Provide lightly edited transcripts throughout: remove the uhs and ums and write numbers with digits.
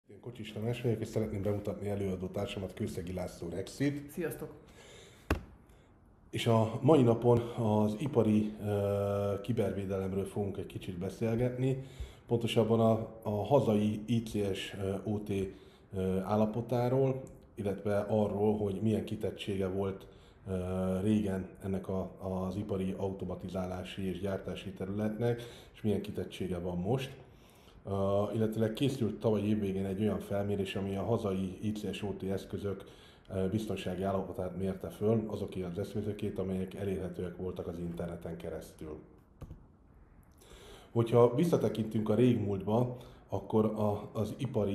Én Kocsis Tamás vagyok, és szeretném bemutatni előadó társamat, Kőszegi László Rexit. Sziasztok! És a mai napon az ipari kibervédelemről fogunk egy kicsit beszélgetni, pontosabban a hazai ICS-OT állapotáról, illetve arról, hogy milyen kitettsége volt régen ennek az ipari automatizálási és gyártási területnek, és milyen kitettsége van most. Illetve készült tavaly évvégén egy olyan felmérés, ami a hazai ICS-OT eszközök biztonsági állapotát mérte föl, azoké az eszközökét, amelyek elérhetőek voltak az interneten keresztül. Hogyha visszatekintünk a régmúltba, akkor az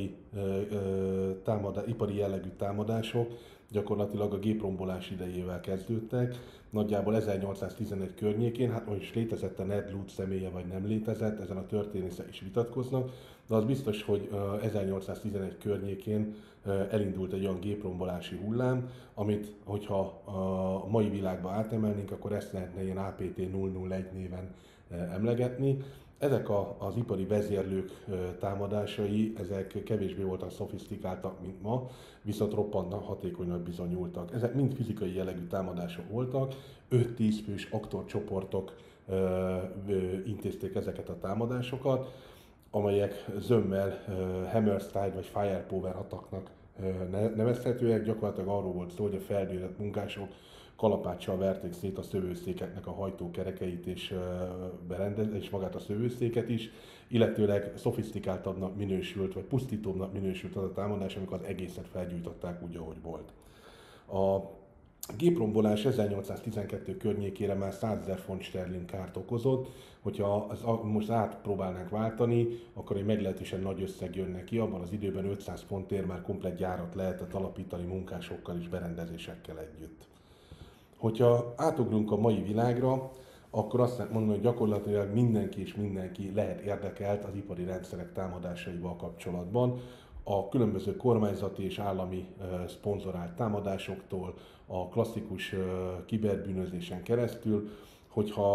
ipari jellegű támadások gyakorlatilag a géprombolás idejével kezdődtek, nagyjából 1811 környékén, hát most létezett a Ned Ludd személye vagy nem létezett, ezen a történészek is vitatkoznak, de az biztos, hogy 1811 környékén elindult egy olyan géprombolási hullám, amit, hogyha a mai világba átemelnénk, akkor ezt lehetne ilyen APT 001 néven emlegetni. Ezek az ipari vezérlők támadásai, ezek kevésbé voltak szofisztikáltak, mint ma, viszont roppant hatékonyak bizonyultak. Ezek mind fizikai jellegű támadások voltak, 5-10 fős aktorcsoportok intézték ezeket a támadásokat, amelyek zömmel Hammerstyle vagy Firepower attacknak nevezhetőek. Gyakorlatilag arról volt szó, hogy a feldőlött munkások kalapáccsal verték szét a szövőszékeknek a hajtókerekeit és magát a szövőszéket is, illetőleg szofisztikáltabbnak minősült, vagy pusztítóbbnak minősült az a támadás, amikor az egészet felgyújtották úgy, ahogy volt. A géprombolás 1812 környékére már 100 000 font sterling kárt okozott, hogyha most átpróbálnánk váltani, akkor egy meglehetősen nagy összeg jönne ki, abban az időben 500 fontért már komplett gyárat lehetett alapítani munkásokkal és berendezésekkel együtt. Hogyha átugrunk a mai világra, akkor azt lehet mondani, hogy gyakorlatilag mindenki és mindenki lehet érdekelt az ipari rendszerek támadásaival kapcsolatban. A különböző kormányzati és állami szponzorált támadásoktól, a klasszikus kiberbűnözésen keresztül, hogyha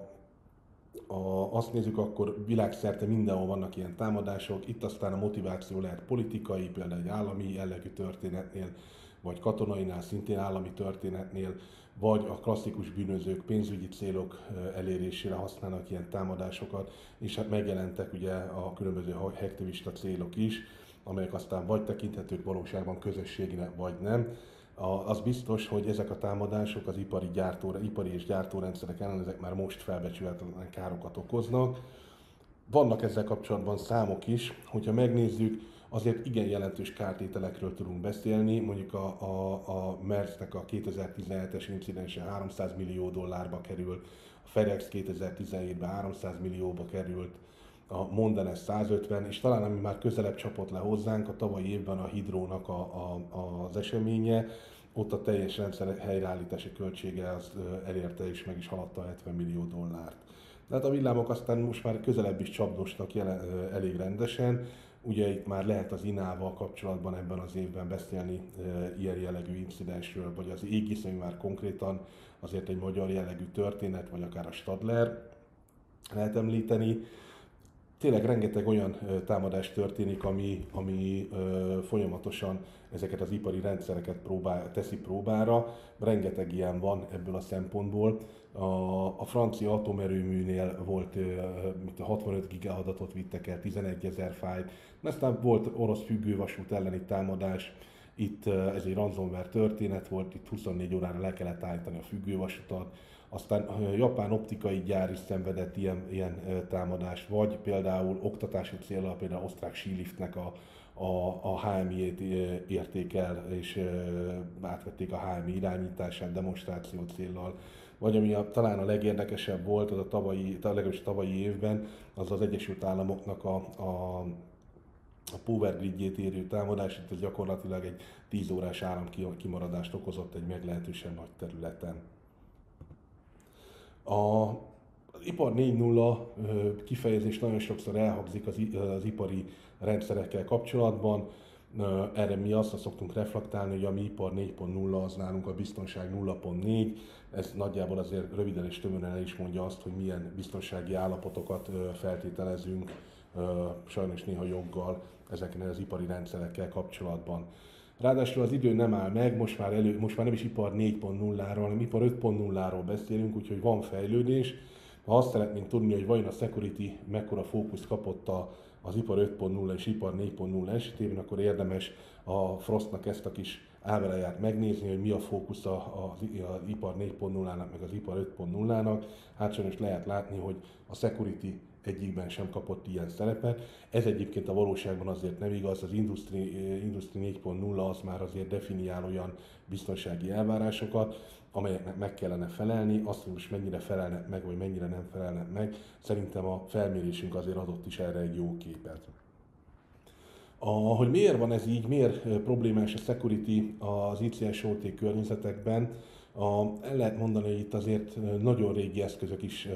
azt nézzük, akkor világszerte mindenhol vannak ilyen támadások. Itt aztán a motiváció lehet politikai, például egy állami jellegű történetnél, vagy katonainál, szintén állami történetnél, vagy a klasszikus bűnözők pénzügyi célok elérésére használnak ilyen támadásokat, és hát megjelentek ugye a különböző hacktivista célok is, amelyek aztán vagy tekinthetők valóságban közösségnek, vagy nem. Az biztos, hogy ezek a támadások az ipari és gyártórendszerek ellen ezek már most felbecsülhetetlen károkat okoznak. Vannak ezzel kapcsolatban számok is, hogyha megnézzük, azért igen jelentős kártételekről tudunk beszélni, mondjuk a MERS-nek a 2017-es incidense 300 millió dollárba kerül, a FedEx 2017-ben 300 millióba került, a Mondelez 150, és talán ami már közelebb csapott le hozzánk, a tavalyi évben a Hydrónak az eseménye, ott a teljes rendszer helyreállítási költsége az elérte és meg is haladta a 70 millió dollárt. Tehát a villámok aztán most már közelebb is csapdostak elég rendesen. Ugye itt már lehet az INA-val kapcsolatban ebben az évben beszélni ilyen jellegű incidensről, vagy az Aegis, ami már konkrétan azért egy magyar jellegű történet, vagy akár a Stadler lehet említeni. Tényleg rengeteg olyan támadás történik, ami folyamatosan ezeket az ipari rendszereket teszi próbára. Rengeteg ilyen van ebből a szempontból. A francia atomerőműnél volt 65 giga adatot vittek el, 11 000 fájlt. Aztán volt orosz függővasút elleni támadás, itt ez egy ransomware történet volt, itt 24 órára le kellett állítani a függővasutat. Aztán a japán optikai gyár is szenvedett ilyen támadást, vagy például oktatási céllal, például osztrák síliftnek a HMI-ét érték el, és átvették a HMI irányítását demonstráció céllal. Vagy ami talán a legérdekesebb volt, az legalábbis a tavalyi évben, az az Egyesült Államoknak a power gridjét érő támadás, itt ez gyakorlatilag egy 10 órás áramkimaradást okozott egy meglehetősen nagy területen. Az ipar 4.0 kifejezés nagyon sokszor elhangzik az ipari rendszerekkel kapcsolatban. Erre mi azt szoktunk reflektálni, hogy a mi ipar 4.0 az nálunk a biztonság 0.4. Ez nagyjából azért röviden és tömören el is mondja azt, hogy milyen biztonsági állapotokat feltételezünk sajnos néha joggal ezeknél az ipari rendszerekkel kapcsolatban. Ráadásul az idő nem áll meg, most már nem is ipar 4.0-ról, hanem ipar 5.0-ról beszélünk, úgyhogy van fejlődés. Ha azt szeretnénk tudni, hogy vajon a security mekkora fókuszt kapott az ipar 5.0 és ipar 4.0 esetében, akkor érdemes a Frostnak ezt a kis ábráját megnézni, hogy mi a fókusz az ipar 4.0-nak, meg az ipar 5.0-nak. Hát sajnos lehet látni, hogy a security egyikben sem kapott ilyen szerepet. Ez egyébként a valóságban azért nem igaz, az Industry 4.0 az már azért definiál olyan biztonsági elvárásokat, amelyeknek meg kellene felelni, azt, hogy most mennyire felelnek meg, vagy mennyire nem felelnek meg, szerintem a felmérésünk azért adott is erre egy jó képet. Hogy miért van ez így, miért problémás a security az ICS-OT környezetekben, el lehet mondani, hogy itt azért nagyon régi eszközök is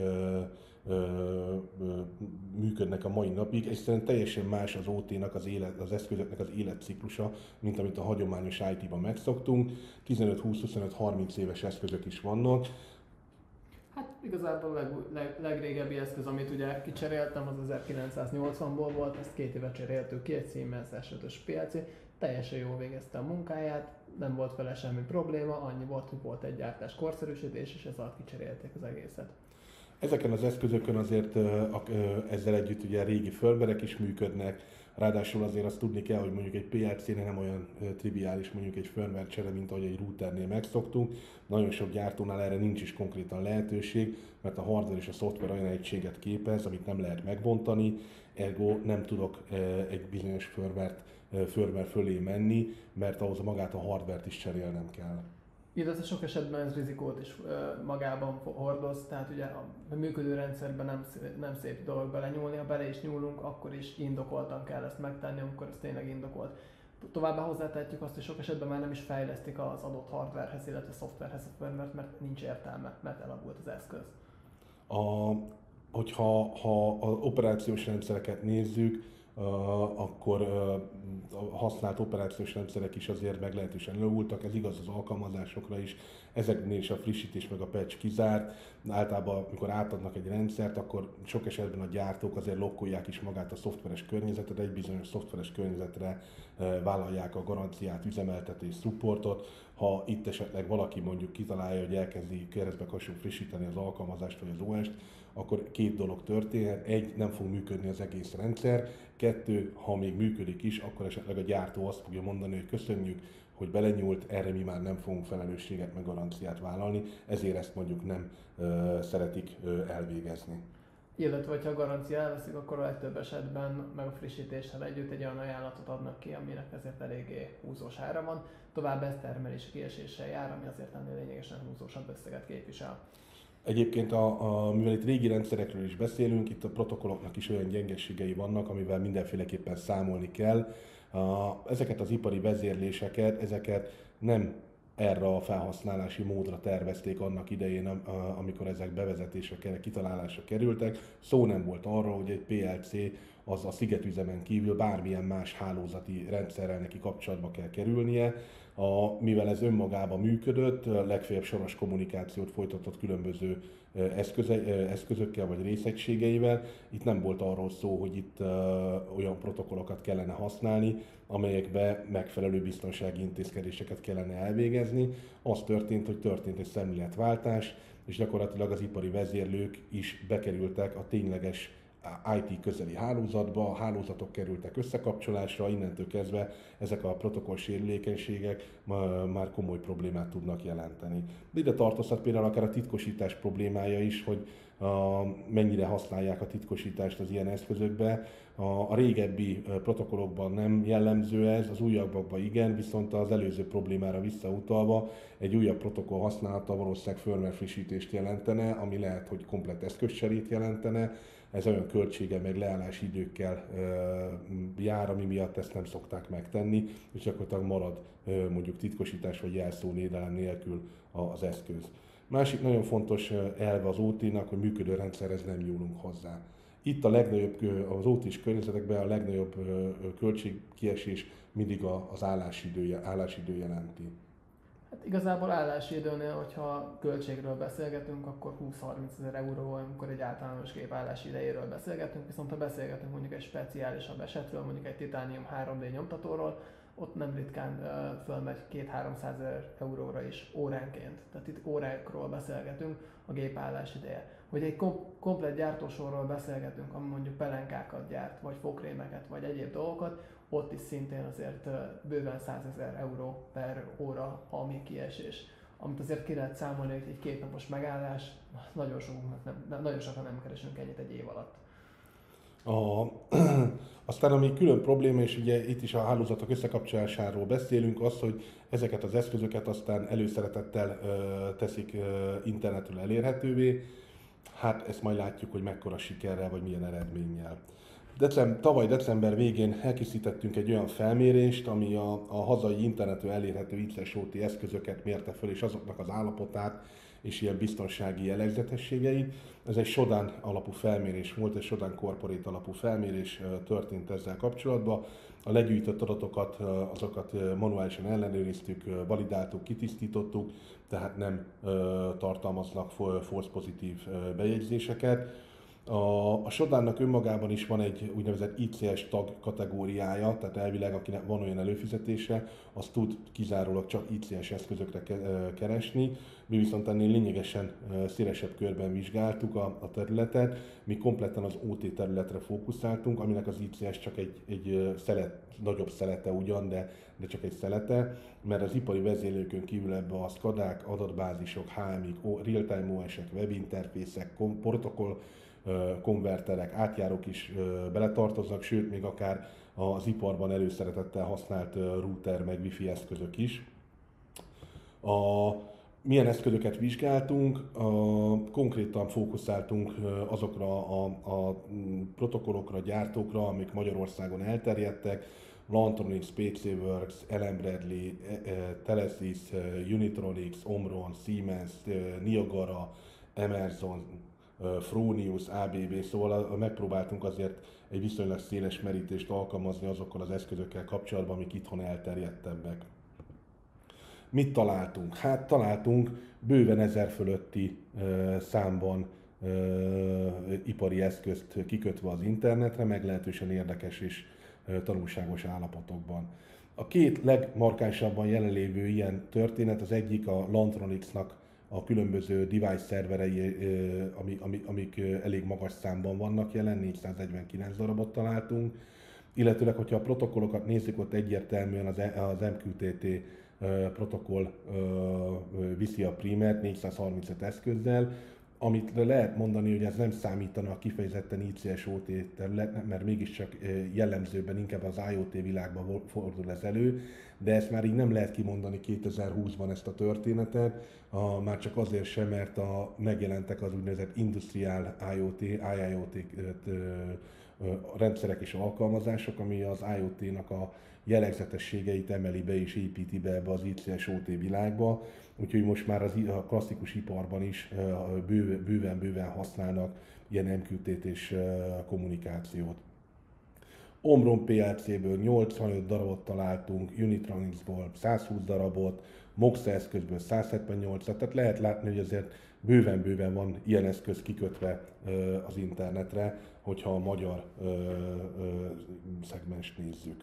működnek a mai napig. Egyszerűen teljesen más az OT-nak, az eszközöknek az életciklusa, mint amit a hagyományos IT-ban megszoktunk. 15-20-25-30 éves eszközök is vannak. Hát igazából a legrégebbi eszköz, amit ugye kicseréltem, az 1980-ból volt, ezt 2 éve cseréltük ki, egy Siemens S5-ös PLC, teljesen jól végezte a munkáját, nem volt vele semmi probléma, annyi volt, hogy volt egy gyártás korszerűsítés, és ez alatt kicserélték az egészet. Ezeken az eszközökön azért ezzel együtt ugye régi firmwarek is működnek, ráadásul azért azt tudni kell, hogy mondjuk egy PLC-nél nem olyan triviális mondjuk egy firmware csere, mint ahogy egy routernél megszoktunk. Nagyon sok gyártónál erre nincs is konkrétan lehetőség, mert a hardware és a szoftver olyan egységet képez, amit nem lehet megbontani, ergo nem tudok egy bizonyos firmware fölé menni, mert ahhoz magát a hardware-t is cserélnem kell. Illetve sok esetben ez rizikót is magában hordoz, tehát ugye a működő rendszerben nem szép dolog belenyúlni, ha bele is nyúlunk, akkor is indokoltan kell ezt megtenni, amikor ez tényleg indokolt. Továbbá hozzátehetjük azt, hogy sok esetben már nem is fejlesztik az adott hardwarehez, illetve szoftverhez a firmware-t, mert nincs értelme, mert elavult az eszköz. Hogyha az operációs rendszereket nézzük, akkor a használt operációs rendszerek is azért meglehetősen elavultak, ez igaz az alkalmazásokra is, ezeknél is a frissítés meg a patch kizárt. Általában, amikor átadnak egy rendszert, akkor sok esetben a gyártók azért lokkolják is magát a szoftveres környezetet, egy bizonyos szoftveres környezetre vállalják a garanciát, üzemeltetés, supportot. Ha itt esetleg valaki mondjuk kitalálja, hogy elkezdi keresztbe frissíteni az alkalmazást vagy az OS-t, akkor 2 dolog történhet. 1, nem fog működni az egész rendszer. 2, ha még működik is, akkor esetleg a gyártó azt fogja mondani, hogy köszönjük, hogy belenyúlt, erre mi már nem fogunk felelősséget meg garanciát vállalni, ezért ezt mondjuk nem szeretik elvégezni. Illetve, ha a garancia elveszik, akkor a legtöbb esetben, meg a frissítéssel együtt egy olyan ajánlatot adnak ki, aminek ezért eléggé húzós ára van. Továbbá ez termelési kieséssel jár, ami azért ennél lényegesen húzósabb összeget képvisel. Egyébként, mivel itt régi rendszerekről is beszélünk, itt a protokolloknak is olyan gyengeségei vannak, amivel mindenféleképpen számolni kell. Ezeket az ipari vezérléseket, ezeket nem erre a felhasználási módra tervezték annak idején, amikor ezek bevezetésre, kitalálásra kerültek. Szó nem volt arról, hogy egy PLC az a szigetüzemen kívül bármilyen más hálózati rendszerrel neki kapcsolatba kell kerülnie. Mivel ez önmagában működött, legfeljebb soros kommunikációt folytatott különböző eszközökkel vagy részegységeivel. Itt nem volt arról szó, hogy itt olyan protokollokat kellene használni, amelyekbe megfelelő biztonsági intézkedéseket kellene elvégezni. Az történt, hogy történt egy szemléletváltás, és gyakorlatilag az ipari vezérlők is bekerültek a tényleges IT közeli hálózatba, a hálózatok kerültek összekapcsolásra, innentől kezdve ezek a protokoll sérülékenységek már komoly problémát tudnak jelenteni. Ide tartozhat például akár a titkosítás problémája is, hogy mennyire használják a titkosítást az ilyen eszközökbe. A régebbi protokollokban nem jellemző ez, az újabbakban igen, viszont az előző problémára visszautalva egy újabb protokoll használata valószínűleg firmware frissítést jelentene, ami lehet, hogy komplett eszközcserét jelentene. Ez olyan költsége meg leállási időkkel jár, ami miatt ezt nem szokták megtenni, és gyakorlatilag marad mondjuk titkosítás vagy jelszóvédelem nélkül az eszköz. Másik nagyon fontos elve az OT-nak, hogy működő rendszerhez nem nyúlunk hozzá. Itt a legnagyobb, az OT-s környezetekben a legnagyobb költségkiesés mindig az állásidő jelenti. Hát igazából állási időnél, hogyha költségről beszélgetünk, akkor 20-30 ezer euró, amikor egy általános gép állási idejéről beszélgetünk, viszont ha beszélgetünk mondjuk egy speciálisabb esetről, mondjuk egy titánium 3D nyomtatóról, ott nem ritkán fölmegy 2-300 ezer euróra is óránként. Tehát itt órákról beszélgetünk a gép állás ideje. Hogy egy komplet gyártósorról beszélgetünk, ami mondjuk pelenkákat gyárt, vagy fogkrémeket, vagy egyéb dolgokat, ott is szintén azért bőven 100 000 euró per óra a mi kiesés. Amit azért ki lehet számolni, hogy egy 2 napos megállás, nagyon sokan nem keresünk ennyit egy év alatt. Aztán ami külön probléma, és ugye itt is a hálózatok összekapcsolásáról beszélünk, az, hogy ezeket az eszközöket aztán előszeretettel teszik internetről elérhetővé. Hát ezt majd látjuk, hogy mekkora sikerrel vagy milyen eredménnyel. Tavaly december végén elkészítettünk egy olyan felmérést, ami a hazai internetről elérhető ICS-OT eszközöket mérte föl, és azoknak az állapotát és ilyen biztonsági jellegzetességeit. Ez egy Shodan alapú felmérés volt, egy Shodan Corporate alapú felmérés történt ezzel kapcsolatban. A legyűjtött adatokat, azokat manuálisan ellenőriztük, validáltuk, kitisztítottuk, tehát nem tartalmaznak false pozitív bejegyzéseket. A Shodannak önmagában is van egy úgynevezett ICS tag kategóriája, tehát elvileg akinek van olyan előfizetése, az tud kizárólag csak ICS eszközökre keresni. Mi viszont ennél lényegesen szélesebb körben vizsgáltuk a területet, mi kompletten az OT területre fókuszáltunk, aminek az ICS csak egy nagyobb szelete ugyan, de csak egy szelete, mert az ipari vezérlőkön kívül ebbe a SCADák, adatbázisok, HMI-k, real-time OS-ek, webinterfészek, protokoll, konverterek, átjárók is beletartoznak, sőt még akár az iparban előszeretettel használt router meg wifi eszközök is. Milyen eszközöket vizsgáltunk? Konkrétan fókuszáltunk azokra a protokollokra, gyártókra, amik Magyarországon elterjedtek: Lantronix, PC Works, Allen Bradley, Telesis, Unitronics, Omron, Siemens, Niagara, Emerson, Fronius, ABB, szóval megpróbáltunk azért egy viszonylag széles merítést alkalmazni azokkal az eszközökkel kapcsolatban, amik itthon elterjedtebbek. Mit találtunk? Hát találtunk bőven 1000 fölötti számban ipari eszközt kikötve az internetre, meglehetősen érdekes és tanulságos állapotokban. A két legmarkánsabban jelenlévő ilyen történet, az egyik a Lantronixnak a különböző device szerverei, amik elég magas számban vannak jelen, 449 darabot találtunk, illetőleg, hogyha a protokollokat nézzük, ott egyértelműen az MQTT protokoll viszi a prímet 435 eszközzel, amit lehet mondani, hogy ez nem számítana a kifejezetten ICS-OT területnek, mert mégiscsak jellemzőben inkább az IoT világban fordul ez elő, de ezt már így nem lehet kimondani 2020-ban ezt a történetet, már csak azért sem, mert megjelentek az úgynevezett Industrial IoT, IIoT rendszerek és alkalmazások, ami az IoT-nak a jellegzetességeit emeli be és építi be ebbe az ICS-OT világba, úgyhogy most már a klasszikus iparban is bőven használnak ilyen MQTT-s kommunikációt. Omron PLC-ből 85 darabot találtunk, Unitronicsból 120 darabot, Moxa eszközből 178, tehát lehet látni, hogy azért bőven van ilyen eszköz kikötve az internetre, hogyha a magyar szegmest nézzük.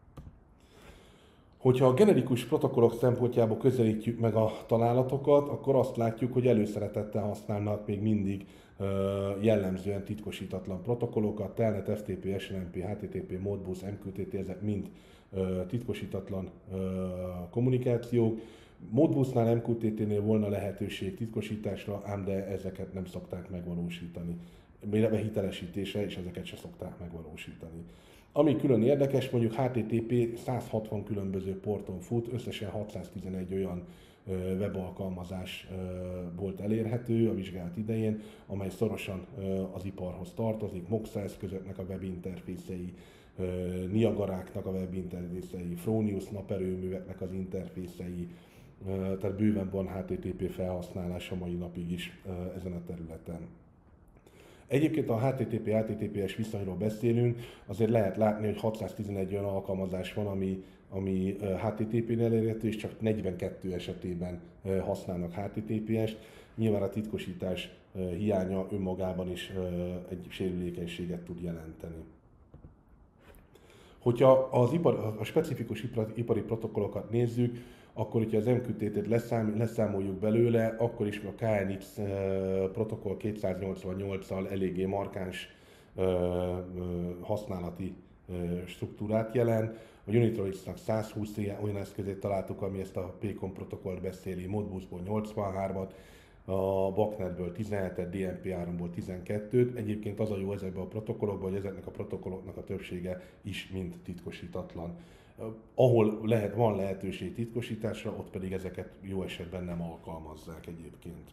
Hogyha a generikus protokollok szempontjából közelítjük meg a találatokat, akkor azt látjuk, hogy előszeretettel használnak még mindig jellemzően titkosítatlan protokollokat, Telnet, FTP, SNMP, HTTP, Modbus, MQTT, ezek mind titkosítatlan kommunikációk. Modbusnál, MQTT-nél volna lehetőség titkosításra, ám de ezeket nem szokták megvalósítani. Mérve hitelesítése, és ezeket se szokták megvalósítani. Ami külön érdekes, mondjuk HTTP 160 különböző porton fut, összesen 611 olyan webalkalmazás volt elérhető a vizsgálat idején, amely szorosan az iparhoz tartozik, Moxa eszközöknek a webinterfészei, Niagaráknak a webinterfészei, Fronius naperőműveknek az interfészei, tehát bőven van HTTP felhasználás a mai napig is ezen a területen. Egyébként a HTTP-HTTPS viszonyról beszélünk, azért lehet látni, hogy 611 olyan alkalmazás van, ami HTTP-nél elérhető, és csak 42 esetében használnak HTTPS-t. Nyilván a titkosítás hiánya önmagában is egy sérülékenységet tud jelenteni. Hogyha a specifikus ipari protokollokat nézzük, akkor, hogyha az MQTT-t leszámoljuk belőle, akkor is a KNX protokoll 288-al eléggé markáns használati struktúrát jelent. A Unitronics-nak 120 olyan eszközét találtuk, ami ezt a PCOM protokollt beszéli, Modbusból 83-at, a BACnet-ből 17-et, DNP3-ból 12-t. Egyébként az a jó ezekben a protokollokban, hogy ezeknek a protokolloknak a többsége is mind titkosítatlan. Ahol van lehetőség titkosításra, ott pedig ezeket jó esetben nem alkalmazzák egyébként.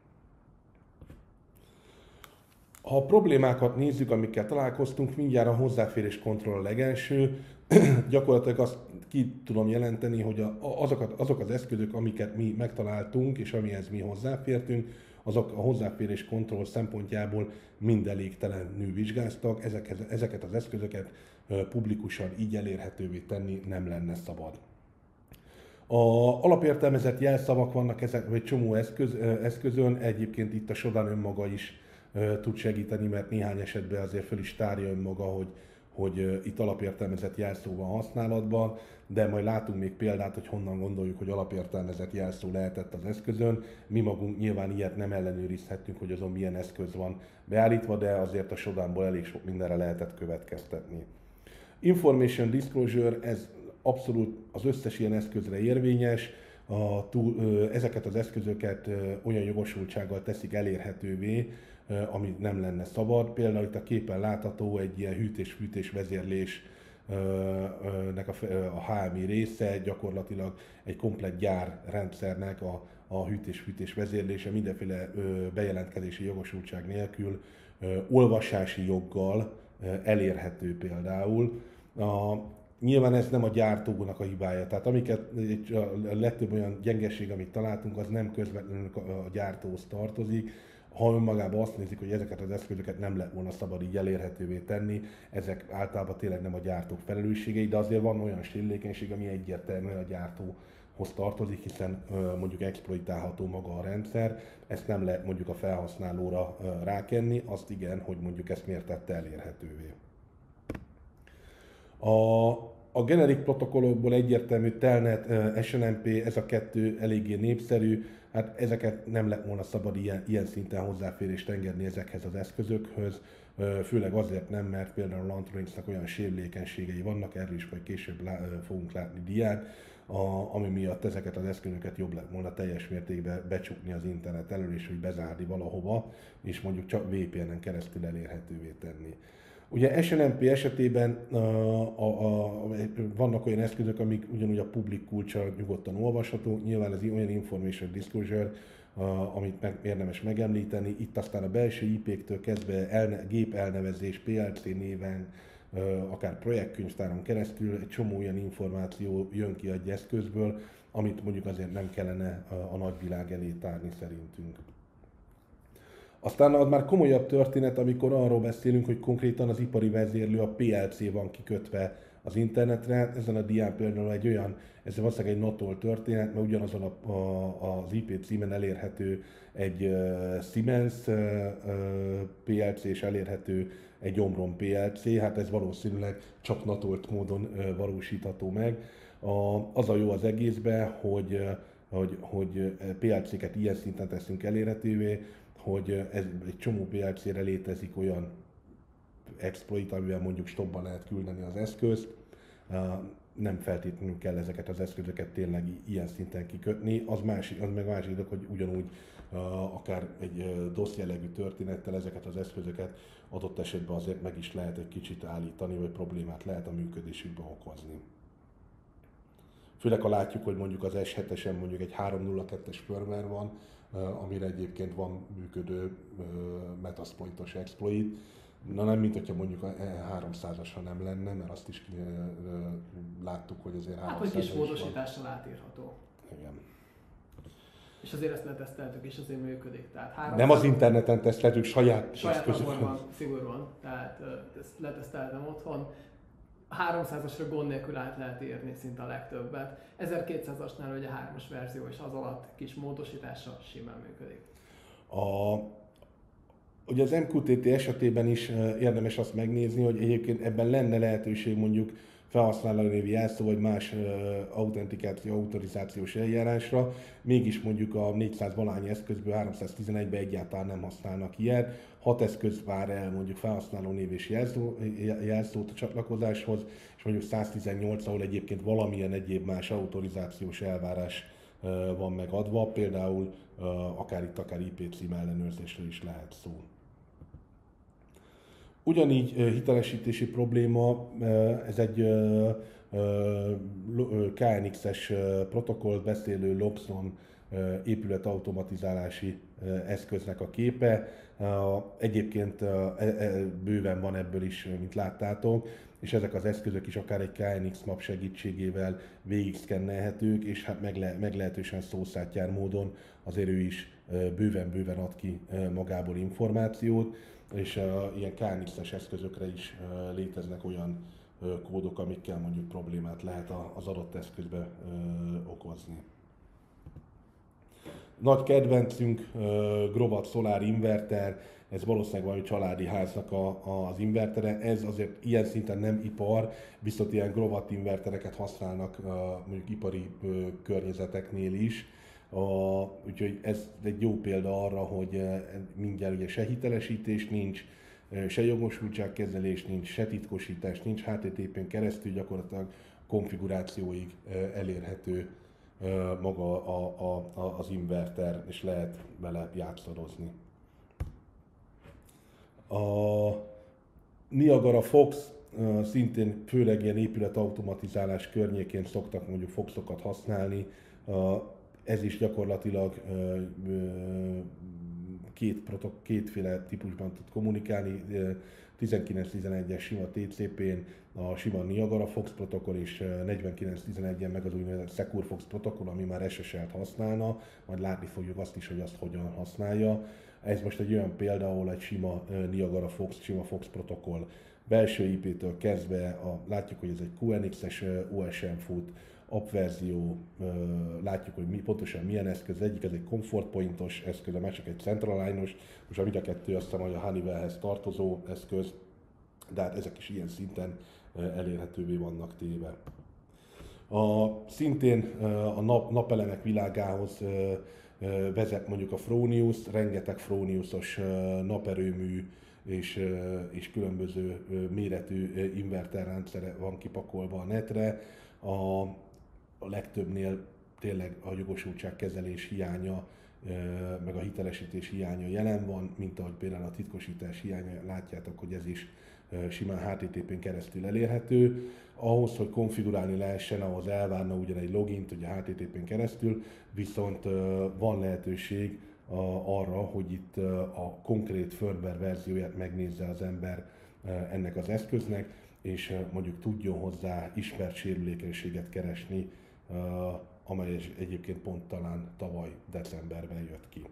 Ha a problémákat nézzük, amikkel találkoztunk, mindjárt a hozzáférés kontroll a legelső. Gyakorlatilag azt ki tudom jelenteni, hogy azok az eszközök, amiket mi megtaláltunk, és amihez mi hozzáfértünk, azok a hozzáférés kontroll szempontjából mind elégtelenül vizsgáztak. Ezeket az eszközöket publikusan így elérhetővé tenni nem lenne szabad. Alapértelmezett jelszavak vannak egy csomó eszközön, egyébként itt a Shodan önmaga is tud segíteni, mert néhány esetben azért föl is tárja önmaga, hogy itt alapértelmezett jelszó van használatban, de majd látunk még példát, hogy honnan gondoljuk, hogy alapértelmezett jelszó lehetett az eszközön. Mi magunk nyilván ilyet nem ellenőrizhettünk, hogy azon milyen eszköz van beállítva, de azért a Shodanból elég sok mindenre lehetett következtetni. Information Disclosure, ez abszolút az összes ilyen eszközre érvényes. Ezeket az eszközöket olyan jogosultsággal teszik elérhetővé, ami nem lenne szabad. Például itt a képen látható egy ilyen hűtés-fűtés vezérlésnek a HMI része, gyakorlatilag egy komplett gyárrendszernek a hűtés-fűtés vezérlése mindenféle bejelentkezési jogosultság nélkül, olvasási joggal elérhető például. Nyilván ez nem a gyártónak a hibája, tehát a legtöbb olyan gyengeség, amit találtunk, az nem közvetlenül a gyártóhoz tartozik. Ha önmagában azt nézik, hogy ezeket az eszközöket nem lett volna szabad így elérhetővé tenni, ezek általában tényleg nem a gyártók felelősségei, de azért van olyan sérülékenység, ami egyértelműen a gyártóhoz tartozik, hiszen mondjuk exploitálható maga a rendszer, ezt nem lehet mondjuk a felhasználóra rákenni, azt igen, hogy mondjuk ezt miért tette elérhetővé. A generik protokollokból egyértelmű Telnet, SNMP, ez a kettő eléggé népszerű, hát ezeket nem lett volna szabad ilyen szinten hozzáférést engedni ezekhez az eszközökhöz, főleg azért nem, mert például a Lantronixnak olyan sérülékenységei vannak, erről is majd később fogunk látni diát, ami miatt ezeket az eszközöket jobb lett volna teljes mértékben becsukni az internet elől, és hogy bezárni valahova, és mondjuk csak VPN-en keresztül elérhetővé tenni. Ugye SNMP esetében vannak olyan eszközök, amik ugyanúgy a public kulccsal nyugodtan olvasható, nyilván ez olyan information disclosure, amit érdemes megemlíteni. Itt aztán a belső IP-któl kezdve gép elnevezés, PLC néven, akár projektkönyvtáron keresztül egy csomó olyan információ jön ki egy eszközből, amit mondjuk azért nem kellene a nagyvilág elé tárni szerintünk. Aztán az már komolyabb történet, amikor arról beszélünk, hogy konkrétan az ipari vezérlő, a PLC van kikötve az internetre. Ezen a dián például ez valószínűleg egy NATOL történet, mert ugyanazon az IP címen elérhető egy Siemens PLC és elérhető egy Omron PLC, hát ez valószínűleg csak NATOL módon valósítható meg. Az a jó az egészben, hogy PLC-ket ilyen szinten teszünk elérhetővé, hogy egy csomó PLC-re létezik olyan exploit, amivel mondjuk stopban lehet küldeni az eszközt. Nem feltétlenül kell ezeket az eszközöket tényleg ilyen szinten kikötni. Az meg másik, hogy ugyanúgy akár egy DOS jellegű történettel ezeket az eszközöket adott esetben azért meg is lehet egy kicsit állítani, vagy problémát lehet a működésükben okozni. Főleg ha látjuk, hogy mondjuk az S7-esen mondjuk egy 3.0.2-es firmware van, amire egyébként van működő Metasploitos exploit. Na nem, mint hogyha mondjuk a 300-asra nem lenne, mert azt is láttuk, hogy azért 300-as hogy kis módosítással átírható. Igen. És azért ezt leteszteltük, és azért működik. Tehát 300... Nem az interneten teszteltük, saját laborban, szigorúan. Tehát ezt leteszteltem otthon. 300-asra gond nélkül át lehet írni szinte a legtöbbet. 1200-asnál ugye 3-as verzió, és az alatt kis módosítással simán működik. Ugye az MQTT esetében is érdemes azt megnézni, hogy egyébként ebben lenne lehetőség mondjuk felhasználónévi jelszó vagy más autentikáció, autorizációs eljárásra, mégis mondjuk a 400 valány eszközből 311-ben egyáltalán nem használnak ilyet. 6 eszköz vár el mondjuk felhasználónév és jelszót a csatlakozáshoz, és mondjuk 118, ahol egyébként valamilyen egyéb más autorizációs elvárás van megadva, például akár itt, akár IP cím ellenőrzésről is lehet szó. Ugyanígy hitelesítési probléma, ez egy KNX-es protokollt beszélő Lobson épületautomatizálási eszköznek a képe. Egyébként bőven van ebből is, mint láttátok, és ezek az eszközök is akár egy KNX map segítségével végig szkennelhetők, és hát meglehetősen szószátjár módon azért ő is bőven ad ki magából információt, és ilyen KNX-es eszközökre is léteznek olyan kódok, amikkel mondjuk problémát lehet az adott eszközbe okozni. Nagy kedvencünk Grovat Solar Inverter, ez valószínűleg valami családi háznak az invertere, ez azért ilyen szinten nem ipar, viszont ilyen Grovat invertereket használnak mondjuk ipari környezeteknél is. Úgyhogy ez egy jó példa arra, hogy mindjárt ugye se hitelesítés nincs, se jogosultságkezelés nincs, se titkosítás nincs, HTTP-n keresztül gyakorlatilag konfigurációig elérhető maga az inverter, és lehet vele játszadozni. A Niagara Fox szintén főleg ilyen épületautomatizálás környékén szoktak mondjuk Foxokat használni. Ez is gyakorlatilag kétféle típusban tud kommunikálni. 1911-es sima TCP-n a sima Niagara Fox protokoll, és 4911-en meg az úgynevezett Secure Fox protokoll, ami már SSL-t használna, majd látni fogjuk azt is, hogy azt hogyan használja. Ez most egy olyan példa, ahol egy sima Niagara Fox, sima Fox protokoll belső IP-től kezdve, látjuk, hogy ez egy QNX-es OSM fut, app verzió, látjuk, hogy pontosan milyen eszköz, egyik ez egy Comfort Point-os eszköz, a másik egy Centraline-os, most a mind a kettő azt hiszem, hogy a Honeywellhez tartozó eszköz, de hát ezek is ilyen szinten elérhetővé vannak téve. Szintén a napelemek világához vezet mondjuk a Fronius, rengeteg Froniusos naperőmű és különböző méretű inverterrendszere van kipakolva a netre. A legtöbbnél tényleg a jogosultságkezelés hiánya, meg a hitelesítés hiánya jelen van, mint ahogy például a titkosítás hiánya, látjátok, hogy ez is simán HTTP-n keresztül elérhető. Ahhoz, hogy konfigurálni lehessen, ahhoz elvárna ugyan egy logint, ugye HTTP-n keresztül, viszont van lehetőség arra, hogy itt a konkrét firmware verzióját megnézze az ember ennek az eszköznek, és mondjuk tudjon hozzá ismert sérülékenységet keresni, amely egyébként pont talán tavaly decemberben jött ki.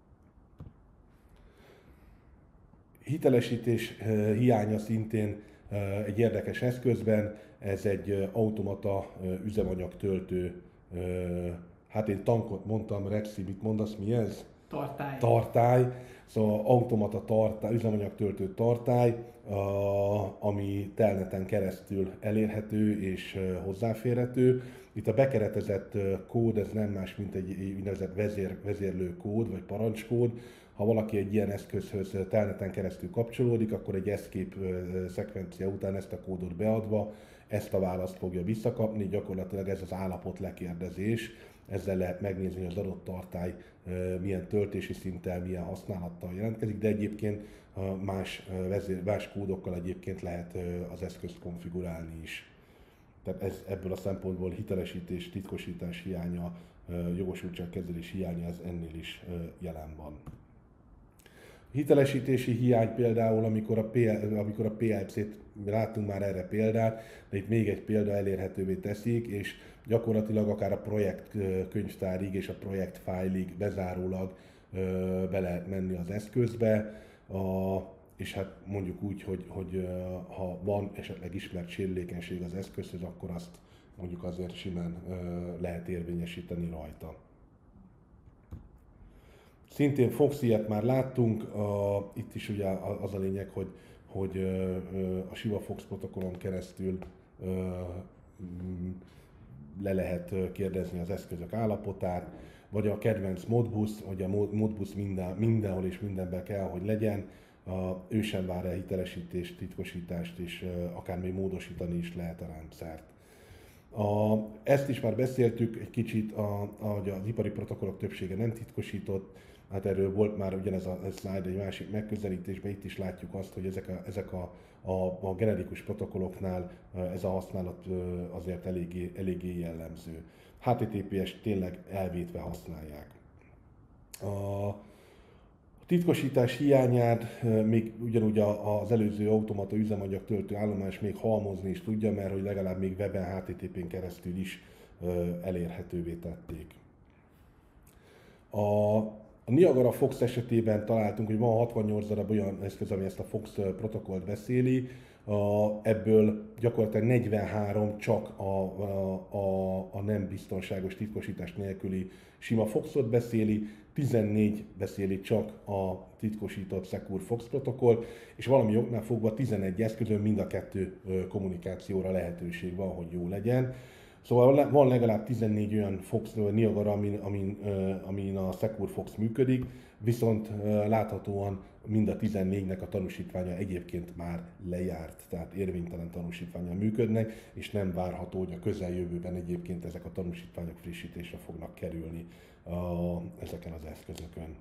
Hitelesítés hiánya szintén egy érdekes eszközben, ez egy automata üzemanyagtöltő, hát én tankot mondtam, Rexi, mit mondasz, mi ez? Tartály. Szóval automata tartály, üzemanyagtöltő tartály, ami telneten keresztül elérhető és hozzáférhető. Itt a bekeretezett kód, ez nem más, mint egy úgynevezett vezérlő kód vagy parancskód. Ha valaki egy ilyen eszközhöz telneten keresztül kapcsolódik, akkor egy escape szekvencia után ezt a kódot beadva, ezt a választ fogja visszakapni, gyakorlatilag ez az állapot lekérdezés. Ezzel lehet megnézni, hogy az adott tartály milyen töltési szinttel, milyen használattal jelentkezik, de egyébként más kódokkal egyébként lehet az eszközt konfigurálni is. Tehát ebből a szempontból hitelesítés, titkosítás hiánya, jogosultságkezelés hiánya, ez ennél is jelen van. Hitelesítési hiány például, amikor a PLC-t, láttunk már erre példát, de itt még egy példa elérhetővé teszik, és gyakorlatilag akár a projekt könyvtárig és a projekt fájlig bezárólag be lehet menni az eszközbe, és hát mondjuk úgy, hogy ha van esetleg ismert sérülékenység az eszközhöz, akkor azt mondjuk azért simán lehet érvényesíteni rajta. Szintén Foxy-et már láttunk, itt is ugye az a lényeg, hogy a ShivaFox protokollon keresztül le lehet kérdezni az eszközök állapotát, vagy a kedvenc Modbus, hogy a Modbus mindenhol és mindenben kell, hogy legyen, ő sem vár el hitelesítést, titkosítást, és akár még módosítani is lehet a rendszert. Ezt is már beszéltük egy kicsit, hogy az ipari protokollok többsége nem titkosított, hát erről volt már ugyanez a slide egy másik megközelítésben, itt is látjuk azt, hogy ezek a generikus protokolloknál ez a használat azért eléggé jellemző. HTTPS tényleg elvétve használják. A titkosítás hiányát még ugyanúgy az előző automata üzemanyag töltő állomás még halmozni is tudja, mert hogy legalább még weben HTTP-n keresztül is elérhetővé tették. A Niagara Fox esetében találtunk, hogy van 68 darab olyan eszköz, ami ezt a Fox protokollt beszéli, ebből gyakorlatilag 43 csak a nem biztonságos titkosítás nélküli sima Foxot beszéli, 14 beszéli csak a titkosított Secure Fox protokoll, és valami oknál fogva 11 eszközön mind a kettő kommunikációra lehetőség van, hogy jó legyen. Szóval van legalább 14 olyan Fox Niagara, amin a Secure Fox működik, viszont láthatóan mind a 14-nek a tanúsítványa egyébként már lejárt, tehát érvénytelen tanúsítvánnyal működnek, és nem várható, hogy a közeljövőben egyébként ezek a tanúsítványok frissítésre fognak kerülni ezeken az eszközökön.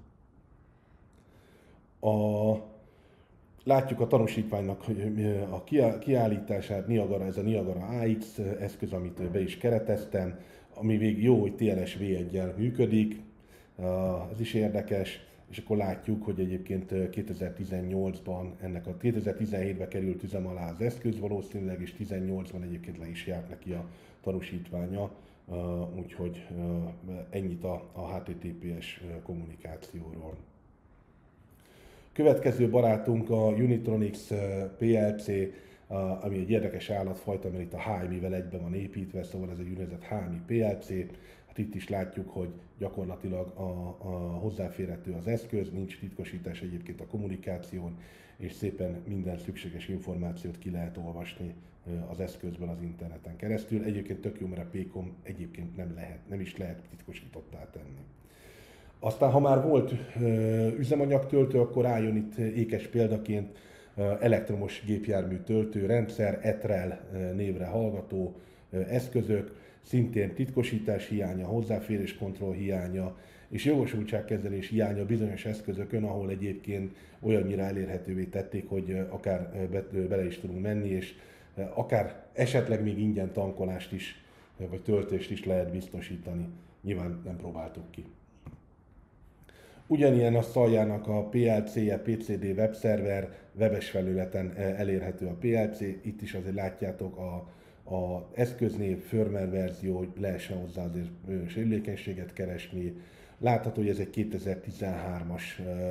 Látjuk a tanúsítványnak a kiállítását, Niagara, ez a Niagara AX eszköz, amit be is kereteztem, ami végig jó, hogy TLS V1-jel működik, ez is érdekes, és akkor látjuk, hogy egyébként 2018-ban, 2017-ben került üzem alá az eszköz valószínűleg, és 2018-ban egyébként le is járt neki a tanúsítványa, úgyhogy ennyit a HTTPS kommunikációról. Következő barátunk a Unitronics PLC, ami egy érdekes állatfajta, mert itt a HMI-vel egyben van építve, szóval ez egy úgynevezett HMI PLC. Hát itt is látjuk, hogy gyakorlatilag a hozzáférhető az eszköz, nincs titkosítás egyébként a kommunikáción, és szépen minden szükséges információt ki lehet olvasni az eszközből az interneten keresztül. Egyébként tök jó, mert a PCOM egyébként nem is lehet titkosítottá tenni. Aztán, ha már volt üzemanyagtöltő, akkor álljon itt ékes példaként elektromos gépjármű töltőrendszer, ETREL névre hallgató eszközök, szintén titkosítás hiánya, hozzáférés kontroll hiánya és jogosultságkezelés hiánya bizonyos eszközökön, ahol egyébként olyannyira elérhetővé tették, hogy akár bele is tudunk menni, és akár esetleg még ingyen tankolást is, vagy töltést is lehet biztosítani. Nyilván nem próbáltuk ki. Ugyanilyen a Szaljának a PLC-je, PCD webszerver, webes felületen elérhető a PLC, itt is azért látjátok a eszköznév, firmware verzió, hogy lehessen hozzá azért sérülékenységet keresni. Látható, hogy ez egy 2013-as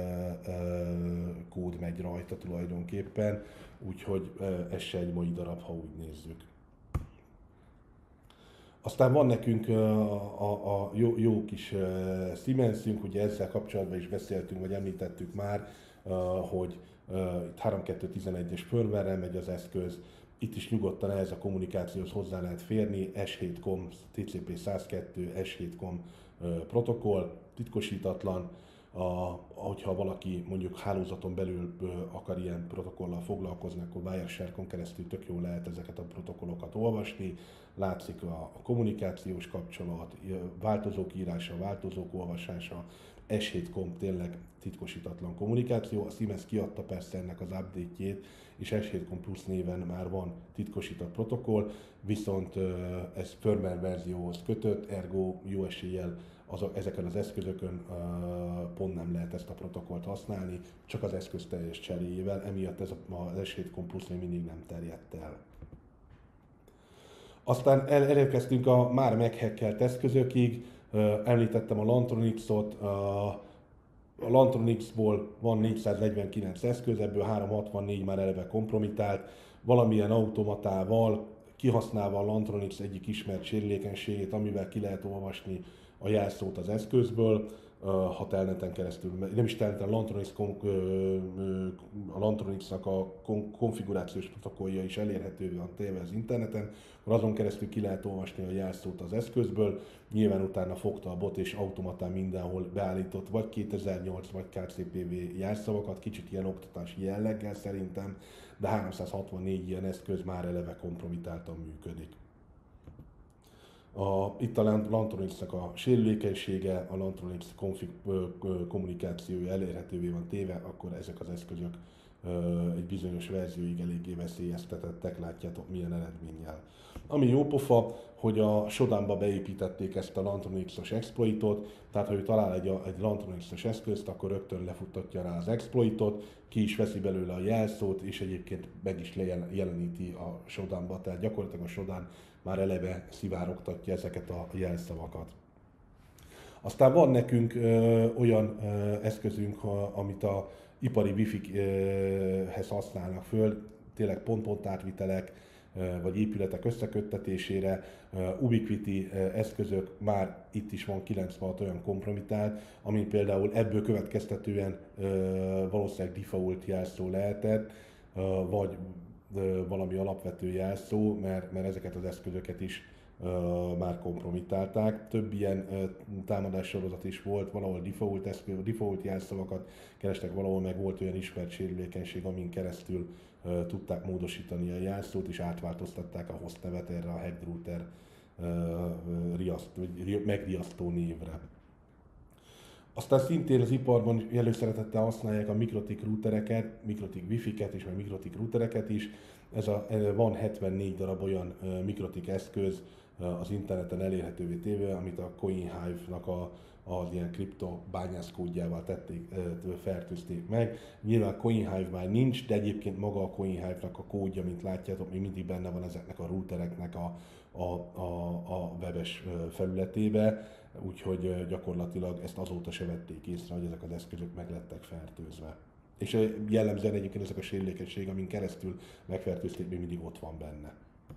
kód megy rajta tulajdonképpen, úgyhogy ez se egy mai darab, ha úgy nézzük. Aztán van nekünk a jó kis Siemensünk, ugye ezzel kapcsolatban is beszéltünk, vagy említettük már, hogy itt 3.2.11-es firmware-rel megy az eszköz, itt is nyugodtan ehhez a kommunikációhoz hozzá lehet férni, S7COM, TCP 102, S7COM protokoll, titkosítatlan, hogyha valaki mondjuk hálózaton belül akar ilyen protokollal foglalkozni, akkor Wiresharkon keresztül tök jól lehet ezeket a protokollokat olvasni, látszik a kommunikációs kapcsolat, változók írása, változók olvasása, S7COM tényleg titkosítatlan kommunikáció. A Siemens kiadta persze ennek az update-jét, és S7COM Plus néven már van titkosított protokoll, viszont ez firmware verzióhoz kötött, ergo jó eséllyel ezeken az eszközökön pont nem lehet ezt a protokollt használni, csak az eszköz teljes cseréjével, emiatt ez az S7 Plus még mindig nem terjedt el. Aztán elérkeztünk a már meghackelt eszközökig, említettem a Lantronix-ot, a Lantronix-ból van 449 eszköz, ebből 364 már eleve kompromitált, valamilyen automatával, kihasználva a Lantronix egyik ismert sérülékenységét, amivel ki lehet olvasni a jelszót az eszközből, ha telneten keresztül, nem is telneten, a Lantronix-nak a konfigurációs protokollja is elérhető van téve az interneten, akkor azon keresztül ki lehet olvasni a jelszót az eszközből, nyilván utána fogta a bot és automatán mindenhol beállított vagy 2008 vagy KCPV jelszavakat, kicsit ilyen oktatási jelleggel szerintem, de 364 ilyen eszköz már eleve kompromitáltan működik. Itt a Lantronix-nak a sérülékenysége, a Lantronix kommunikációja elérhetővé van téve, akkor ezek az eszközök egy bizonyos verzióig eléggé veszélyeztetettek, látjátok milyen eredménnyel. Ami jó pofa, hogy a Shodanba beépítették ezt a Lantronix-os exploitot, tehát ha ő talál egy Lantronix-os eszközt, akkor rögtön lefuttatja rá az exploitot, ki is veszi belőle a jelszót, és egyébként meg is jeleníti a Shodanba, tehát gyakorlatilag a Shodan már eleve szivárogtatja ezeket a jelszavakat. Aztán van nekünk olyan eszközünk, amit a ipari wifi-hez használnak föl, tényleg pont-pont átvitelek, vagy épületek összeköttetésére, Ubiquiti eszközök, már itt is van 96 olyan kompromitált, amin például ebből következtetően valószínűleg default jelszó lehetett, vagy valami alapvető jelszó, mert ezeket az eszközöket is már kompromitálták. Több ilyen támadássorozat is volt, valahol default jelszavakat kerestek, valahol meg volt olyan ismert sérülékenység, amin keresztül tudták módosítani a jelszót, és átváltoztatták a hostnevet erre a hacked router megriasztó névre. Aztán szintén az iparban előszeretettel használják a Mikrotik routereket, Mikrotik Wi-Fi-ket és a Mikrotik routereket is. Van 74 darab olyan Mikrotik eszköz az interneten elérhetővé téve, amit a CoinHive-nak az ilyen kripto bányászkódjával fertőzték meg. Nyilván CoinHive már nincs, de egyébként maga a CoinHive-nak a kódja, mint látjátok, még mindig benne van ezeknek a routereknek a webes felületébe, úgyhogy gyakorlatilag ezt azóta se vették észre, hogy ezek az eszközök meg lettek fertőzve. És jellemzően egyébként ezek a sérülékenység, amin keresztül megfertőzték, még mindig ott van benne.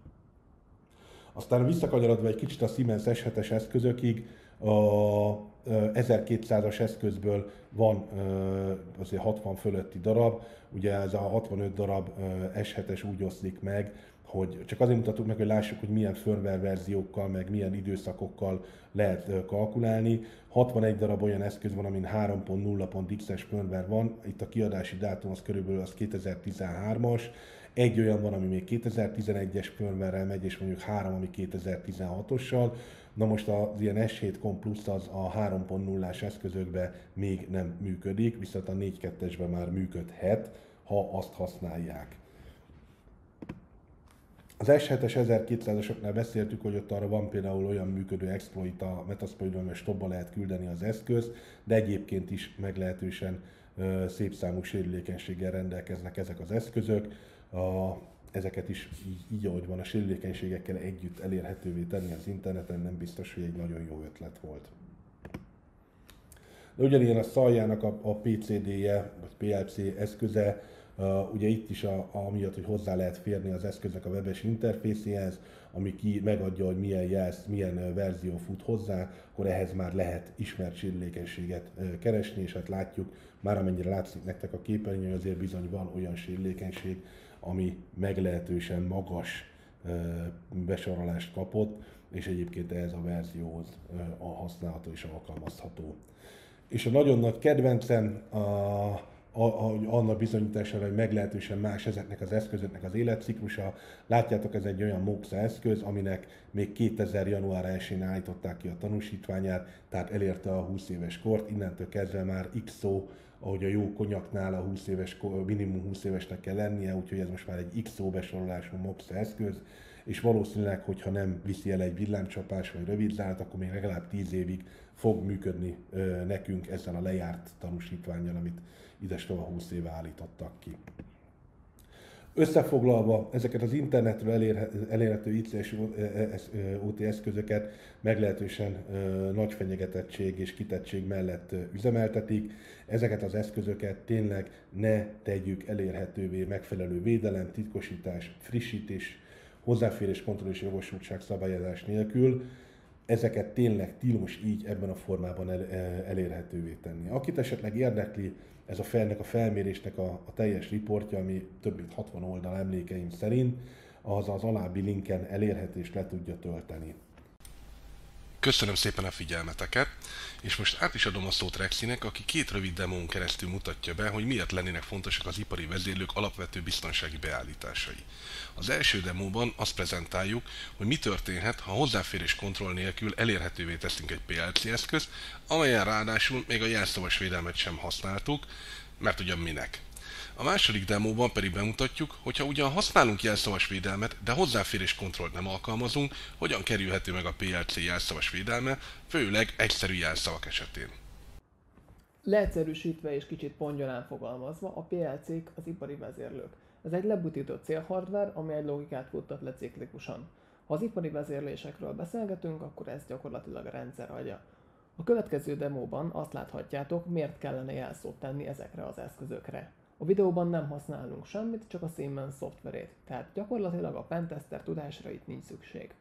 Aztán visszakanyarodva egy kicsit a Siemens S7-es eszközökig, a 1200-as eszközből van azért 60 fölötti darab, ugye ez a 65 darab S7-es úgy oszlik meg, hogy csak azért mutatok meg, hogy lássuk, hogy milyen firmware verziókkal, meg milyen időszakokkal lehet kalkulálni. 61 darab olyan eszköz van, amin 3.0.x-es firmware van, itt a kiadási dátum az körülbelül az 2013-as, egy olyan van, ami még 2011-es firmware-rel megy, és mondjuk 3, ami 2016-ossal. Na most az ilyen S7 Plus az a 3.0-ás eszközökben még nem működik, viszont a 4.2-esben már működhet, ha azt használják. Az S7-es 1200-asoknál beszéltük, hogy ott arra van például olyan működő exploit a Metasploitban, hogy stopba lehet küldeni az eszközt, de egyébként is meglehetősen szép számú sérülékenységgel rendelkeznek ezek az eszközök. Ezeket is így, ahogy van, a sérülékenységekkel együtt elérhetővé tenni az interneten nem biztos, hogy egy nagyon jó ötlet volt. De ugyanilyen a Szaljának a PCD-je, vagy PLC eszköze, ugye itt is amiatt, hogy hozzá lehet férni az eszköznek a webes interfészéhez, ami megadja, hogy milyen verzió fut hozzá, akkor ehhez már lehet ismert sérülékenységet keresni, és hát látjuk, már amennyire látszik nektek a képernyőn, hogy azért bizony van olyan sérülékenység, ami meglehetősen magas besorolást kapott, és egyébként ehhez a verzióhoz használható és alkalmazható. És a nagyon nagy kedvencem, annak bizonyítására, hogy meglehetősen más ezeknek az eszközöknek az életciklusa. Látjátok, ez egy olyan MOXA eszköz, aminek még 2000. január 1-én állították ki a tanúsítványát, tehát elérte a 20 éves kort, innentől kezdve már XO ahogy a jó konyaknál a 20 éves, minimum 20 évesnek kell lennie, úgyhogy ez most már egy XO besorolású MOPS eszköz, és valószínűleg, hogyha nem viszi el egy villámcsapás vagy rövidzárat, akkor még legalább 10 évig fog működni nekünk ezzel a lejárt tanúsítvánnyal, amit idestova 20 éve állítottak ki. Összefoglalva, ezeket az internetről elérhető IC-s OT eszközöket meglehetősen nagy fenyegetettség és kitettség mellett üzemeltetik. Ezeket az eszközöket tényleg ne tegyük elérhetővé megfelelő védelem, titkosítás, frissítés, hozzáférés, kontroll és jogosultság szabályozás nélkül. Ezeket tényleg tilos így ebben a formában elérhetővé tenni. Akit esetleg érdekli ennek a felmérésnek a teljes riportja, ami több mint 60 oldal emlékeim szerint, az alábbi linken elérhető és le tudja tölteni. Köszönöm szépen a figyelmeteket, és most át is adom a szót Rexinek, aki 2 rövid demón keresztül mutatja be, hogy miért lennének fontosak az ipari vezérlők alapvető biztonsági beállításai. Az első demóban azt prezentáljuk, hogy mi történhet, ha hozzáférés kontroll nélkül elérhetővé teszünk egy PLC eszközt, amelyen ráadásul még a jelszavas védelmet sem használtuk, mert ugyan minek. A második demóban pedig bemutatjuk, hogyha ugyan használunk jelszavas védelmet, de hozzáférés kontrollt nem alkalmazunk, hogyan kerülhető meg a PLC jelszavas védelme, főleg egyszerű jelszavak esetén. Leegyszerűsítve és kicsit pongyolán fogalmazva, a PLC-k az ipari vezérlők. Ez egy lebutított célhardware, ami egy logikát futtat le ciklikusan. Ha az ipari vezérlésekről beszélgetünk, akkor ez gyakorlatilag a rendszer agya. A következő demóban azt láthatjátok, miért kellene jelszót tenni ezekre az eszközökre. A videóban nem használunk semmit, csak a Siemens szoftverét, tehát gyakorlatilag a pentester tudásra itt nincs szükség.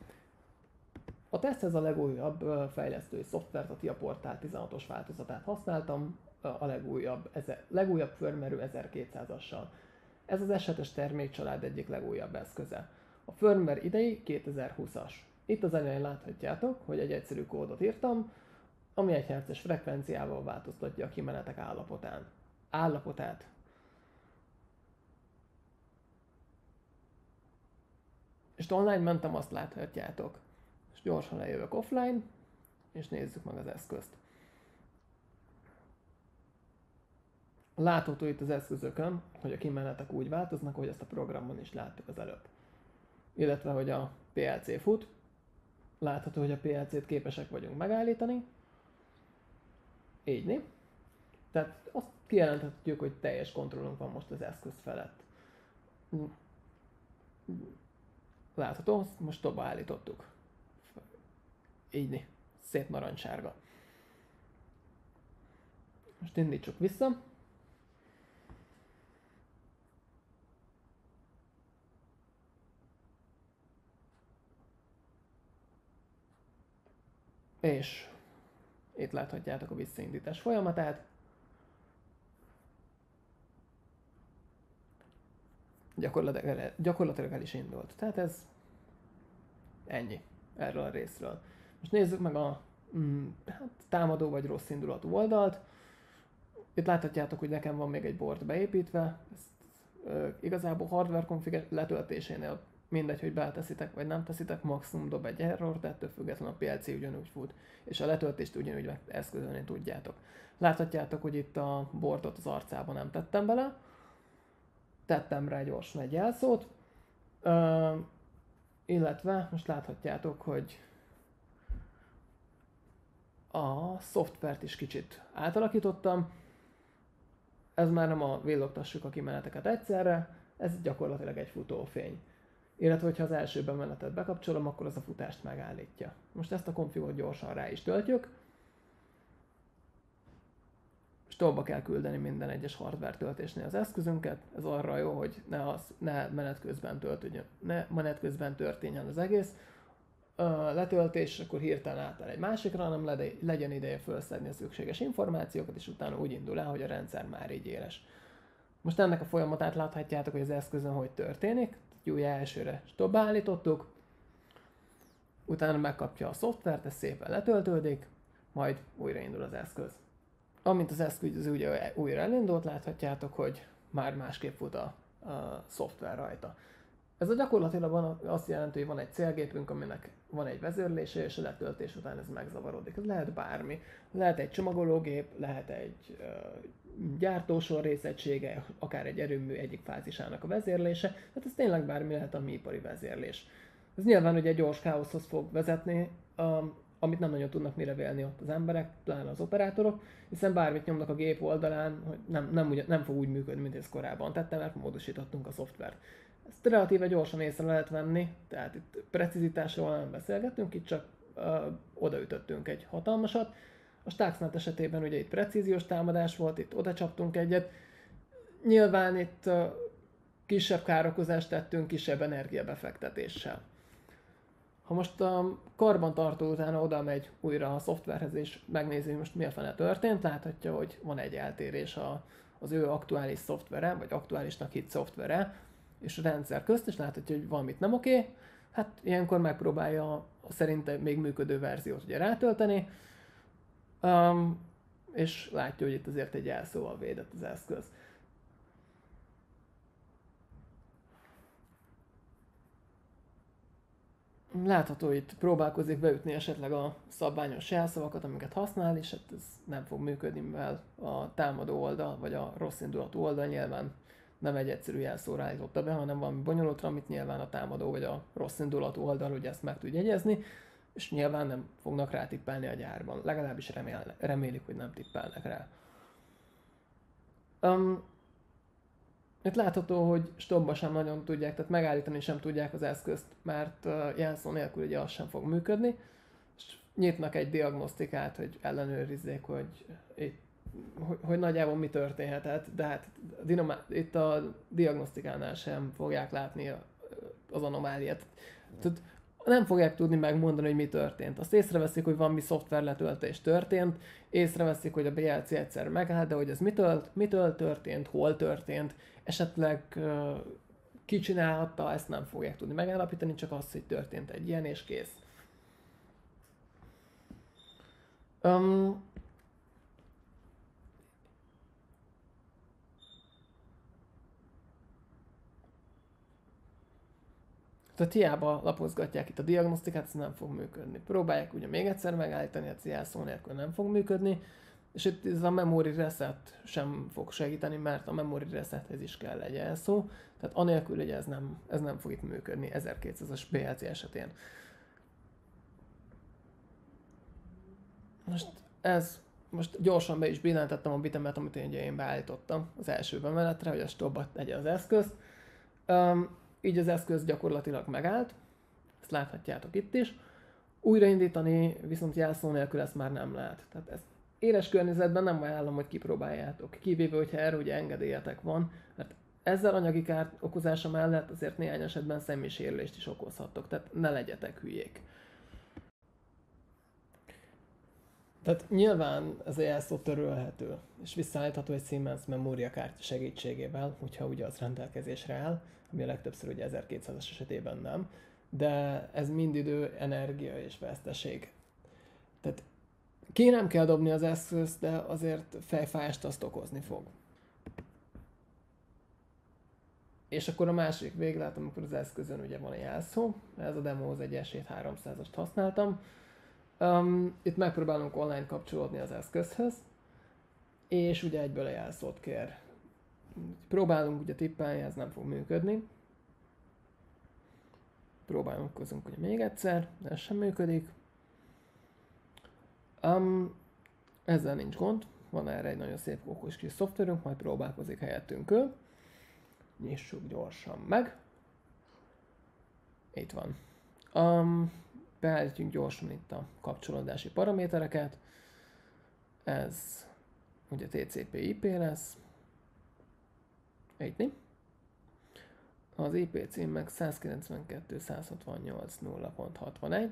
A teszthez a legújabb fejlesztői szoftvert, a TIA Portal 16-os változatát használtam, a legújabb firmware 1200-assal. Ez az esetes termékcsalád egyik legújabb eszköze. A firmware idei 2020-as. Itt az elején láthatjátok, hogy egy egyszerű kódot írtam, ami 1 Hz-es frekvenciával változtatja a kimenetek állapotát. És online mentem, azt láthatjátok. És gyorsan lejövök offline, és nézzük meg az eszközt. Látható itt az eszközökön, hogy a kimenetek úgy változnak, hogy ezt a programban is láttuk az előbb. Illetve, hogy a PLC fut. Látható, hogy a PLC-t képesek vagyunk megállítani. Így. Tehát azt kijelenthetjük, hogy teljes kontrollunk van most az eszköz felett. Látható, most tovább állítottuk. Így. Szép narancssárga. Most indítsuk vissza. És itt láthatjátok a visszaindítás folyamatát. Gyakorlatilag el is indult. Tehát ez ennyi erről a részről. Most nézzük meg a támadó vagy rossz indulatú oldalt. Itt láthatjátok, hogy nekem van még egy board beépítve. Ezt, igazából hardware config letöltésénél mindegy, hogy beteszitek vagy nem teszitek, maximum dob egy error, de ettől függetlenül a PLC ugyanúgy fut, és a letöltést ugyanúgy eszközölni tudjátok. Láthatjátok, hogy itt a boardot az arcába nem tettem bele, tettem rá gyorsan egy jelszót, illetve most láthatjátok, hogy a szoftvert is kicsit átalakítottam. Ez már nem a villogtassuk a kimeneteket egyszerre, ez gyakorlatilag egy futófény. Illetve, hogyha az első bemenetet bekapcsolom, akkor az a futást megállítja. Most ezt a konfigot gyorsan rá is töltjük. Stopba kell küldeni minden egyes hardware töltésnél az eszközünket. Ez arra jó, hogy ne menet közben történjen az egész letöltés, akkor hirtelen átáll egy másikra, hanem legyen ideje felszedni a szükséges információkat, és utána úgy indul el, hogy a rendszer már így éles. Most ennek a folyamatát láthatjátok, hogy az eszközön hogy történik. Ugye elsőre stopba állítottuk, utána megkapja a szoftvert, ez szépen letöltődik, majd újraindul az eszköz. Amint az eszköz ugye újra elindult, láthatjátok, hogy már másképp fut a szoftver rajta. Ez a gyakorlatilag azt jelenti, hogy van egy célgépünk, aminek van egy vezérlése, és a letöltés után ez megzavarodik. Ez lehet bármi. Lehet egy csomagológép, lehet egy gyártósor részegysége, akár egy erőmű egyik fázisának a vezérlése, tehát ez tényleg bármi lehet a mi ipari vezérlés. Ez nyilván ugye egy gyors káoszhoz fog vezetni, amit nem nagyon tudnak mire vélni ott az emberek, pláne az operátorok, hiszen bármit nyomnak a gép oldalán, hogy nem fog úgy működni, mint ez korábban tette, mert módosítottunk a szoftvert. Ezt relatíve gyorsan észre lehet venni, tehát itt precizitásról nem beszélgetünk, itt csak odaütöttünk egy hatalmasat. A Stuxnet esetében ugye itt precíziós támadás volt, itt oda csaptunk egyet. Nyilván itt kisebb károkozást tettünk, kisebb energiabefektetéssel. Ha most a karbantartó utána oda megy újra a szoftverhez és megnézi, hogy most mi a fene történt, láthatja, hogy van egy eltérés az ő aktuális szoftvere, vagy aktuálisnak hitt szoftvere, és a rendszer közt, és láthatja, hogy valamit nem oké. Hát ilyenkor megpróbálja a szerinte még működő verziót ugye rátölteni, és látja, hogy itt azért egy jelszóval védett az eszköz. Látható, itt próbálkozik beütni esetleg a szabványos jelszavakat, amiket használ, és hát ez nem fog működni, mivel a támadó oldal, vagy a rossz indulatú oldal nyilván nem egy egyszerű jelszóra állította be, hanem valami bonyolultra, amit nyilván a támadó vagy a rossz indulatú oldal ugye ezt meg tud jegyezni, és nyilván nem fognak rá tippelni a gyárban. Legalábbis remélik, hogy nem tippelnek rá. Itt látható, hogy stopba sem nagyon tudják, tehát megállítani sem tudják az eszközt, mert jelszó nélkül ugye az sem fog működni. És nyitnak egy diagnosztikát, hogy ellenőrizzék, hogy nagyjából mi történhetett, de hát itt a diagnosztikánál sem fogják látni az anomáliát. Tehát nem fogják tudni megmondani, hogy mi történt. Azt észreveszik, hogy valami szoftverletöltés történt, észreveszik, hogy a BLC egyszer megállt, de hogy ez mitől történt, hol történt, esetleg ki csinálhatta, ezt nem fogják tudni megállapítani, csak azt, hogy történt egy ilyen, és kész. Tehát hiába lapozgatják itt a diagnosztikát, ez nem fog működni. Próbálják ugye még egyszer megállítani, ez jelszó nélkül nem fog működni, és itt ez a memory reset sem fog segíteni, mert a memory resethez is kell egy jelszó, tehát anélkül ugye ez nem fog itt működni 1200-as BLC esetén. Most gyorsan be is billentettem a bitemet, amit én beállítottam az első bemeletre, hogy a stopba tegye az eszközt. Így az eszköz gyakorlatilag megállt, ezt láthatjátok itt is. Újraindítani viszont jelszó nélkül ezt már nem lehet. Tehát ezt éles környezetben nem ajánlom, hogy kipróbáljátok. Kivéve, hogyha erre ugye engedélyetek van, mert ezzel anyagi kár okozása mellett azért néhány esetben személysérülést is okozhattok, tehát ne legyetek hülyék. Tehát nyilván ez a jelszó törölhető, és visszaállítható egy Siemens memóriakártya segítségével, hogyha ugye az rendelkezésre áll, ami a legtöbbször ugye 1200-as esetében nem, de ez mind idő, energia és veszteség. Tehát ki nem kell dobni az eszközt, de azért fejfájást azt okozni fog. És akkor a másik véglet, amikor az eszközön ugye van a jelszó, ez a demohoz egy S7-300-ast használtam. Itt megpróbálunk online kapcsolódni az eszközhöz, és ugye egyből a jelszót kér. Próbálunk ugye tippelni, ez nem fog működni. Próbálkozunk ugye még egyszer, ez sem működik. Ezzel nincs gond, van erre egy nagyon szép okos kis szoftverünk, majd próbálkozik helyettünk ő. Nyissuk gyorsan meg. Itt van. Beállítjuk gyorsan itt a kapcsolódási paramétereket. Ez ugye TCP/IP lesz. Így. Az IP cím meg 192.168.0.61.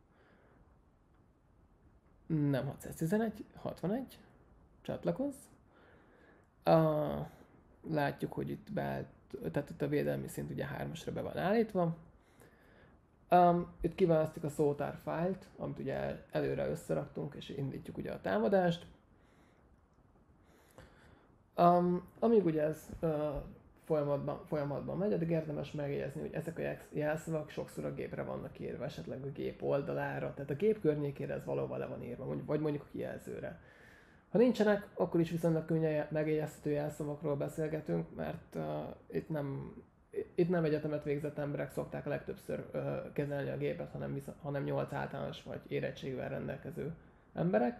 Nem 611, 61. Csatlakozz. Látjuk, hogy itt tehát itt a védelmi szint ugye 3-asra be van állítva. Itt kiválasztjuk a szótár fájlt, amit ugye előre összeraktunk, és indítjuk ugye a támadást. Amíg ugye ez folyamatban megy, addig érdemes megjegyezni, hogy ezek a jelszavak sokszor a gépre vannak írva, esetleg a gép oldalára, tehát a gép környékére ez valóban le van írva, vagy mondjuk a kijelzőre. Ha nincsenek, akkor is viszonylag könnyen megjegyezhető jelszavakról beszélgetünk, mert itt nem egyetemet végzett emberek szokták a legtöbbször kezelni a gépet, hanem 8 általános vagy érettségvel rendelkező emberek.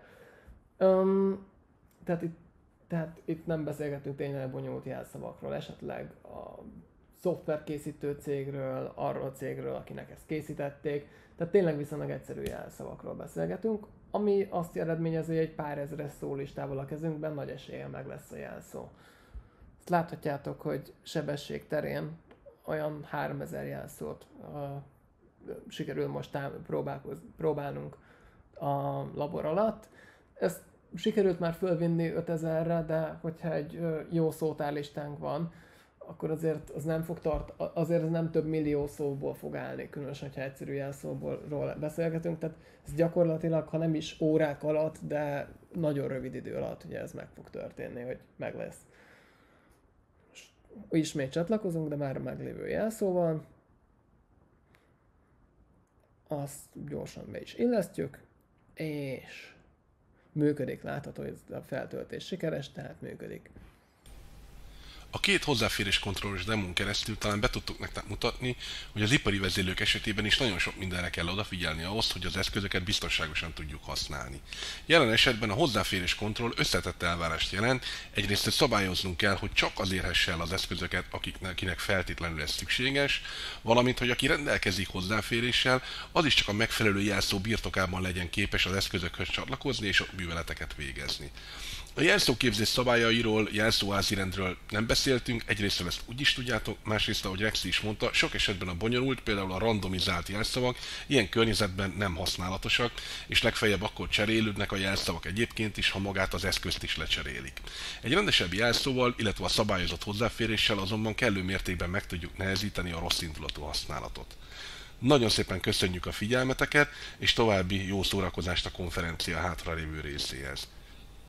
Tehát itt nem beszélgetünk tényleg bonyolult jelszavakról, esetleg a szoftverkészítő cégről, arról a cégről, akinek ezt készítették. Tehát tényleg viszonylag egyszerű jelszavakról beszélgetünk, ami azt eredményezi, hogy egy pár ezeres szólistával a kezünkben nagy eséllyel meg lesz a jelszó. Ezt láthatjátok, hogy sebesség terén olyan 3000 jelszót sikerül most próbálnunk a labor alatt. Ezt sikerült már fölvinni 5000-re, de hogyha egy jó szótárlistánk van, akkor azért az nem azért ez nem több millió szóból fog állni, különösen, ha egyszerű jelszóról beszélgetünk. Tehát ez gyakorlatilag, ha nem is órák alatt, de nagyon rövid idő alatt ugye ez meg fog történni, hogy meg lesz. Ismét csatlakozunk, de már a meglévő jelszóval. Azt gyorsan be is illesztjük, és működik, látható, hogy a feltöltés sikeres, tehát működik. A két hozzáférés kontrollos demón keresztül talán be tudtuk nektek mutatni, hogy az ipari vezérlők esetében is nagyon sok mindenre kell odafigyelni ahhoz, hogy az eszközöket biztonságosan tudjuk használni. Jelen esetben a hozzáférés kontroll összetett elvárást jelent, egyrészt szabályoznunk kell, hogy csak az érhesse el az eszközöket, akinek feltétlenül ez szükséges, valamint, hogy aki rendelkezik hozzáféréssel, az is csak a megfelelő jelszó birtokában legyen képes az eszközökhöz csatlakozni és a műveleteket végezni. A jelszóképzés szabályairól, jelszóházirendről nem beszéltünk, egyrészt ezt úgy is tudjátok, másrészt, ahogy Rexi is mondta, sok esetben a bonyolult, például a randomizált jelszavak ilyen környezetben nem használatosak, és legfeljebb akkor cserélődnek a jelszavak egyébként is, ha magát az eszközt is lecserélik. Egy rendesebb jelszóval, illetve a szabályozott hozzáféréssel azonban kellő mértékben meg tudjuk nehezíteni a rossz indulatú használatot. Nagyon szépen köszönjük a figyelmeteket, és további jó szórakozást a konferencia hátralévő részéhez.